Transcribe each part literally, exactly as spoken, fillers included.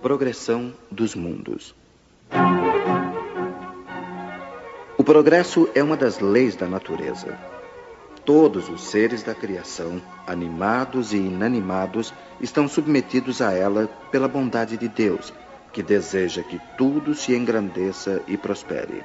Progressão dos mundos. O progresso é uma das leis da natureza. Todos os seres da criação, animados e inanimados, estão submetidos a ela pela bondade de Deus, que deseja que tudo se engrandeça e prospere.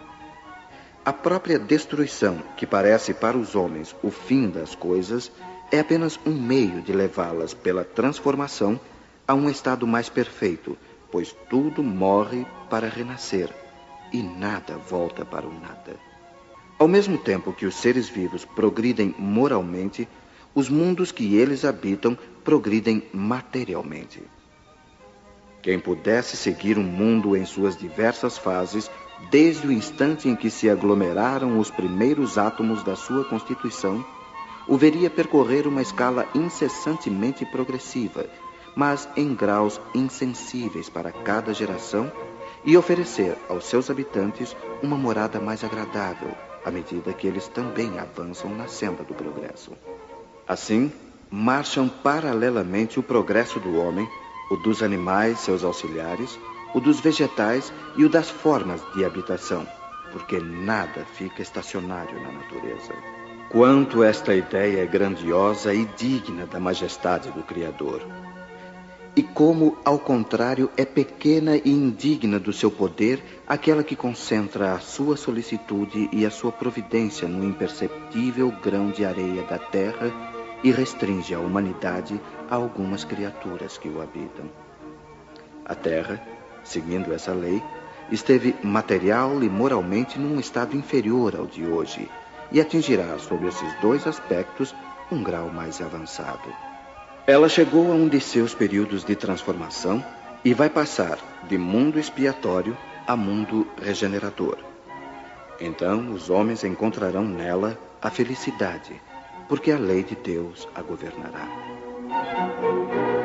A própria destruição, que parece para os homens o fim das coisas, é apenas um meio de levá-las pela transformação a um estado mais perfeito, pois tudo morre para renascer e nada volta para o nada. Ao mesmo tempo que os seres vivos progridem moralmente, os mundos que eles habitam progridem materialmente. Quem pudesse seguir um mundo em suas diversas fases, desde o instante em que se aglomeraram os primeiros átomos da sua constituição, o veria percorrer uma escala incessantemente progressiva, mas em graus insensíveis para cada geração, e oferecer aos seus habitantes uma morada mais agradável, à medida que eles também avançam na senda do progresso. Assim, marcham paralelamente o progresso do homem, o dos animais, seus auxiliares, o dos vegetais e o das formas de habitação, porque nada fica estacionário na natureza. Quanto esta ideia é grandiosa e digna da majestade do Criador! E como, ao contrário, é pequena e indigna do seu poder aquela que concentra a sua solicitude e a sua providência no imperceptível grão de areia da terra e restringe a humanidade a algumas criaturas que o habitam. A terra, seguindo essa lei, esteve material e moralmente num estado inferior ao de hoje e atingirá, sob esses dois aspectos, um grau mais avançado. Ela chegou a um de seus períodos de transformação e vai passar de mundo expiatório a mundo regenerador. Então os homens encontrarão nela a felicidade, porque a lei de Deus a governará.